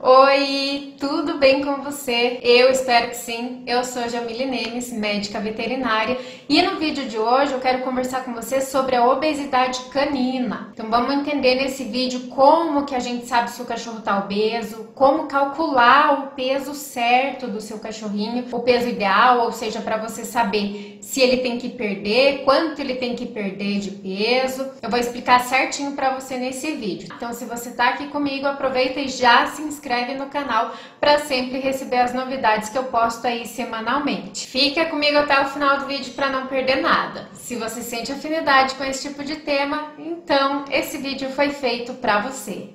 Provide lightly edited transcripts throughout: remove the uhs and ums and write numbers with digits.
Oi, tudo bem com você? Eu espero que sim. Eu sou Jamile Nemes, médica veterinária, e no vídeo de hoje eu quero conversar com você sobre a obesidade canina. Então vamos entender nesse vídeo como que a gente sabe se o cachorro está obeso, como calcular o peso certo do seu cachorrinho, o peso ideal, ou seja, para você saber se ele tem que perder, quanto ele tem que perder de peso. Eu vou explicar certinho para você nesse vídeo. Então se você está aqui comigo, aproveita e já se inscreve no canal para sempre receber as novidades que eu posto aí semanalmente. Fica comigo até o final do vídeo para não perder nada. Se você sente afinidade com esse tipo de tema, então esse vídeo foi feito para você.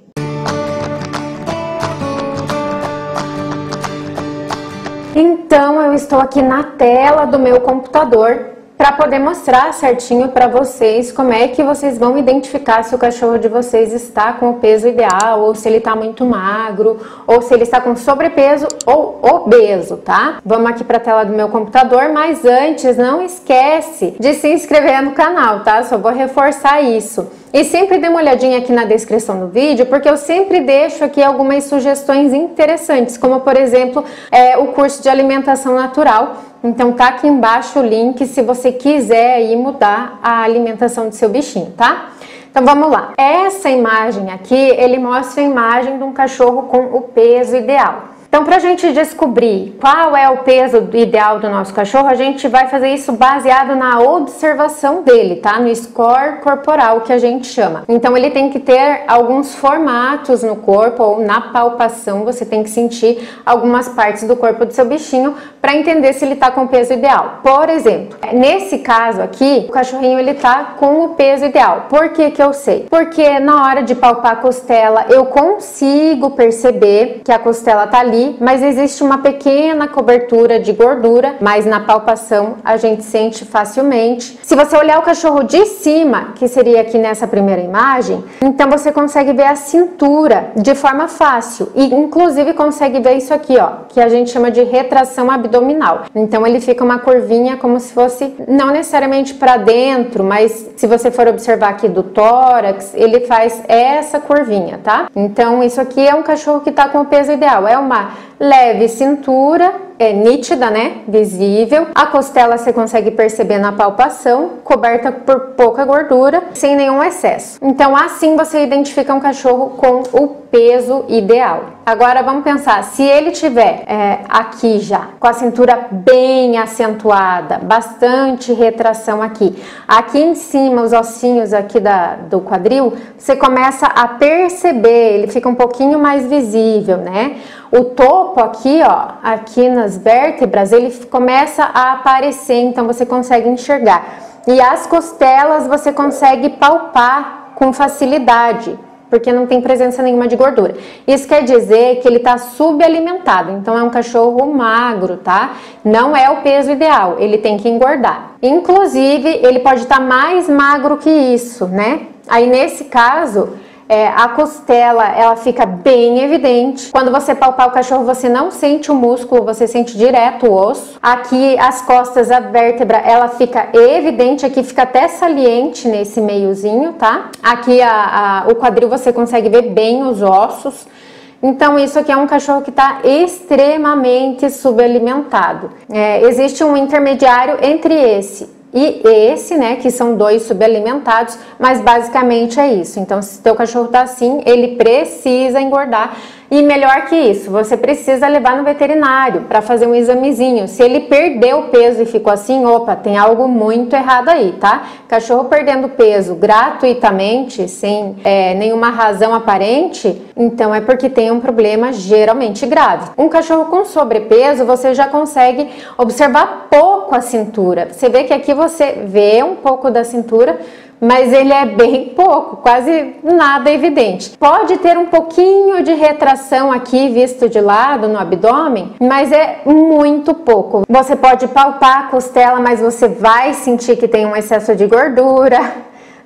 Então eu estou aqui na tela do meu computador para poder mostrar certinho para vocês como é que vocês vão identificar se o cachorro de vocês está com o peso ideal, ou se ele está muito magro, ou se ele está com sobrepeso ou obeso, tá? Vamos aqui para a tela do meu computador, mas antes não esquece de se inscrever no canal, tá? Só vou reforçar isso. E sempre dê uma olhadinha aqui na descrição do vídeo, porque eu sempre deixo aqui algumas sugestões interessantes, como por exemplo, o curso de alimentação natural. Então tá aqui embaixo o link se você quiser aí mudar a alimentação do seu bichinho, tá? Então vamos lá. Essa imagem aqui, ele mostra a imagem de um cachorro com o peso ideal. Então, para a gente descobrir qual é o peso ideal do nosso cachorro, a gente vai fazer isso baseado na observação dele, tá? No score corporal, que a gente chama. Então, ele tem que ter alguns formatos no corpo, ou na palpação, você tem que sentir algumas partes do corpo do seu bichinho para entender se ele tá com o peso ideal. Por exemplo, nesse caso aqui, o cachorrinho ele tá com o peso ideal. Por que que eu sei? Porque na hora de palpar a costela, eu consigo perceber que a costela tá ali, mas existe uma pequena cobertura de gordura, mas na palpação a gente sente facilmente. Se você olhar o cachorro de cima, que seria aqui nessa primeira imagem, então você consegue ver a cintura de forma fácil e inclusive consegue ver isso aqui, ó, que a gente chama de retração abdominal. Então ele fica uma curvinha como se fosse, não necessariamente para dentro, mas se você for observar aqui do tórax, ele faz essa curvinha, tá? Então isso aqui é um cachorro que tá com o peso ideal, é uma leve cintura, é nítida, né? Visível. A costela você consegue perceber na palpação, coberta por pouca gordura, sem nenhum excesso. Então assim você identifica um cachorro com o peso ideal. Agora vamos pensar, se ele tiver aqui já, com a cintura bem acentuada, bastante retração aqui em cima, os ossinhos aqui do quadril, você começa a perceber, ele fica um pouquinho mais visível, né? O topo aqui, ó, aqui nas vértebras, ele começa a aparecer, então você consegue enxergar. E as costelas você consegue palpar com facilidade, porque não tem presença nenhuma de gordura. Isso quer dizer que ele está subalimentado, então é um cachorro magro, tá? Não é o peso ideal, ele tem que engordar. Inclusive, ele pode estar mais magro que isso, né? Aí nesse caso, a costela, ela fica bem evidente. Quando você palpar o cachorro, você não sente o músculo, você sente direto o osso. Aqui, as costas, a vértebra, ela fica evidente, aqui fica até saliente nesse meiozinho, tá? Aqui, o quadril, você consegue ver bem os ossos. Então, isso aqui é um cachorro que está extremamente subalimentado. Existe um intermediário entre esse e esse, né, que são dois subalimentados, mas basicamente é isso. Então, se teu cachorro tá assim, ele precisa engordar. E melhor que isso, você precisa levar no veterinário para fazer um examezinho. Se ele perdeu o peso e ficou assim, opa, tem algo muito errado aí, tá? Cachorro perdendo peso gratuitamente, sem nenhuma razão aparente, então é porque tem um problema geralmente grave. Um cachorro com sobrepeso, você já consegue observar pouco a cintura. Você vê que aqui você vê um pouco da cintura, mas ele é bem pouco, quase nada evidente. Pode ter um pouquinho de retração aqui visto de lado no abdômen, mas é muito pouco. Você pode palpar a costela, mas você vai sentir que tem um excesso de gordura,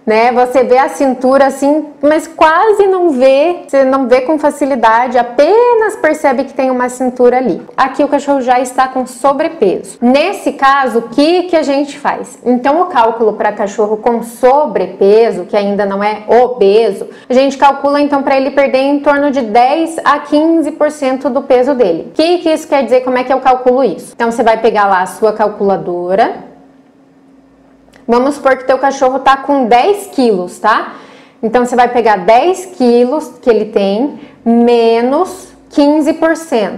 né? Você vê a cintura assim, mas quase não vê, você não vê com facilidade, apenas percebe que tem uma cintura ali. Aqui o cachorro já está com sobrepeso. Nesse caso, o que a gente faz? Então, o cálculo para cachorro com sobrepeso, que ainda não é obeso, a gente calcula então para ele perder em torno de 10 a 15% do peso dele. O que isso quer dizer? Como é que eu calculo isso? Então, você vai pegar lá a sua calculadora. Vamos supor que teu cachorro tá com 10 quilos, tá? Então, você vai pegar 10 quilos que ele tem, menos 15%.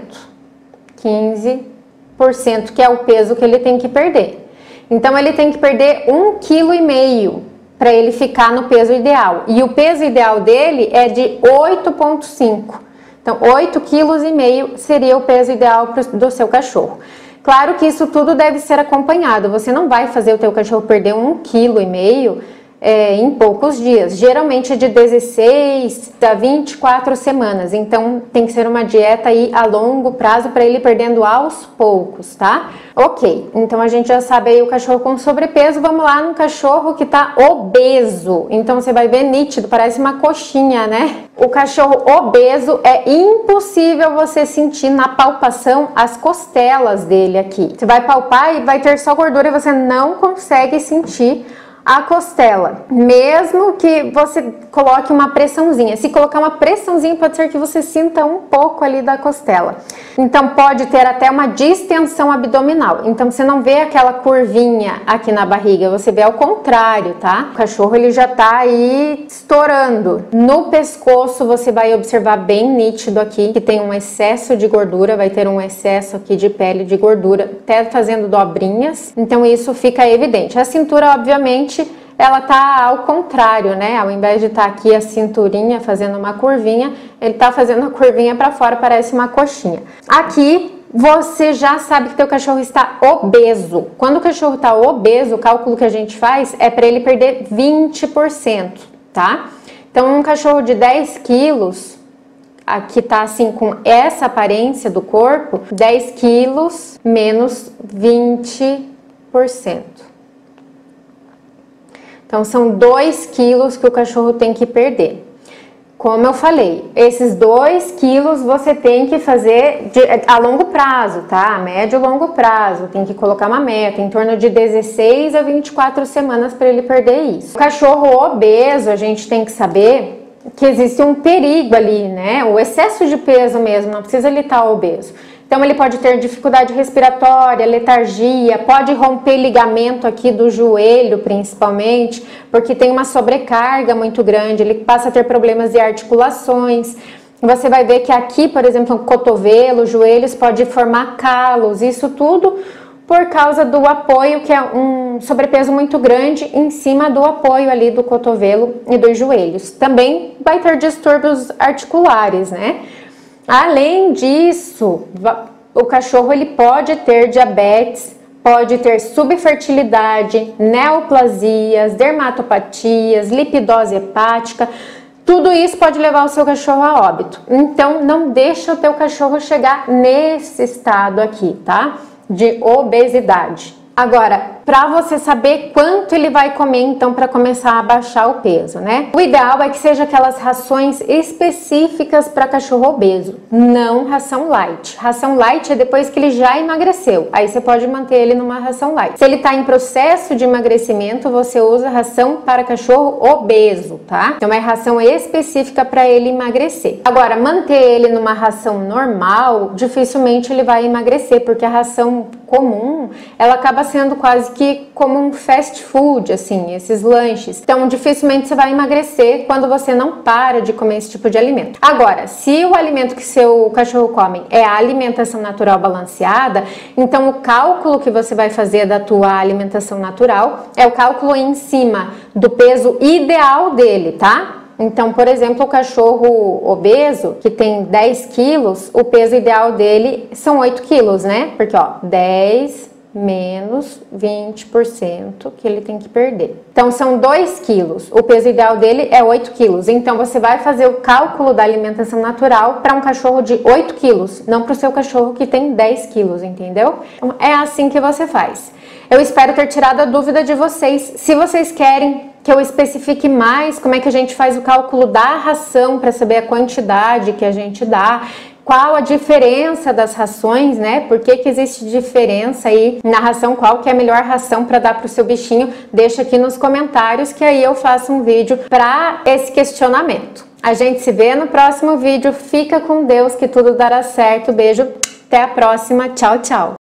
15%, que é o peso que ele tem que perder. Então, ele tem que perder 1,5 kg para ele ficar no peso ideal. E o peso ideal dele é de 8,5. Então, 8,5 kg seria o peso ideal do seu cachorro. Claro que isso tudo deve ser acompanhado. Você não vai fazer o teu cachorro perder 1,5 kg em poucos dias. Geralmente é de 16 a 24 semanas. Então tem que ser uma dieta aí a longo prazo para ele perdendo aos poucos, tá? Ok, então a gente já sabe aí o cachorro com sobrepeso. Vamos lá no cachorro que tá obeso. Então você vai ver nítido, parece uma coxinha, né? O cachorro obeso é impossível você sentir na palpação as costelas dele aqui. Você vai palpar e vai ter só gordura e você não consegue sentir a costela, mesmo que você coloque uma pressãozinha. Se colocar uma pressãozinha, pode ser que você sinta um pouco ali da costela. Então pode ter até uma distensão abdominal. Então você não vê aquela curvinha aqui na barriga, você vê ao contrário, tá? O cachorro ele já tá aí estourando. No pescoço você vai observar bem nítido aqui que tem um excesso de gordura, vai ter um excesso aqui de pele de gordura, até fazendo dobrinhas. Então isso fica evidente. A cintura, obviamente, ela tá ao contrário, né? Ao invés de estar aqui a cinturinha fazendo uma curvinha, ele tá fazendo a curvinha para fora, parece uma coxinha. Aqui você já sabe que teu cachorro está obeso. Quando o cachorro está obeso, o cálculo que a gente faz é para ele perder 20%, tá? Então, um cachorro de 10 quilos, aqui tá assim com essa aparência do corpo, 10 quilos menos 20%. Então, são 2 quilos que o cachorro tem que perder. Como eu falei, esses 2 quilos você tem que fazer a longo prazo, tá? A médio e longo prazo. Tem que colocar uma meta, em torno de 16 a 24 semanas para ele perder isso. O cachorro obeso, a gente tem que saber que existe um perigo ali, né? O excesso de peso mesmo, não precisa ele estar obeso. Então, ele pode ter dificuldade respiratória, letargia, pode romper ligamento aqui do joelho, principalmente, porque tem uma sobrecarga muito grande, ele passa a ter problemas de articulações. Você vai ver que aqui, por exemplo, o cotovelo, joelhos, pode formar calos, isso tudo por causa do apoio, que é um sobrepeso muito grande em cima do apoio ali do cotovelo e dos joelhos. Também vai ter distúrbios articulares, né? Além disso, o cachorro ele pode ter diabetes, pode ter subfertilidade, neoplasias, dermatopatias, lipidose hepática. Tudo isso pode levar o seu cachorro a óbito. Então, não deixa o teu cachorro chegar nesse estado aqui, tá? De obesidade. Agora, para você saber quanto ele vai comer, então, para começar a baixar o peso, né? O ideal é que seja aquelas rações específicas para cachorro obeso, não ração light. Ração light é depois que ele já emagreceu, aí você pode manter ele numa ração light. Se ele está em processo de emagrecimento, você usa ração para cachorro obeso, tá? Então, é ração específica para ele emagrecer. Agora, manter ele numa ração normal, dificilmente ele vai emagrecer, porque a ração comum, ela acaba sendo quase que como um fast food, assim, esses lanches. Então, dificilmente você vai emagrecer quando você não para de comer esse tipo de alimento. Agora, se o alimento que seu cachorro come é a alimentação natural balanceada, então o cálculo que você vai fazer da tua alimentação natural é o cálculo em cima do peso ideal dele, tá? Então, por exemplo, o cachorro obeso, que tem 10 quilos, o peso ideal dele são 8 quilos, né? Porque, ó, 10 menos 20% que ele tem que perder. Então, são 2 quilos. O peso ideal dele é 8 quilos. Então, você vai fazer o cálculo da alimentação natural para um cachorro de 8 quilos, não para o seu cachorro que tem 10 quilos, entendeu? Então, é assim que você faz. Eu espero ter tirado a dúvida de vocês. Se vocês querem que eu especifique mais como é que a gente faz o cálculo da ração para saber a quantidade que a gente dá, qual a diferença das rações, né? Por que que existe diferença aí na ração, qual que é a melhor ração para dar para o seu bichinho? Deixa aqui nos comentários que aí eu faço um vídeo para esse questionamento. A gente se vê no próximo vídeo. Fica com Deus que tudo dará certo. Beijo, até a próxima. Tchau, tchau.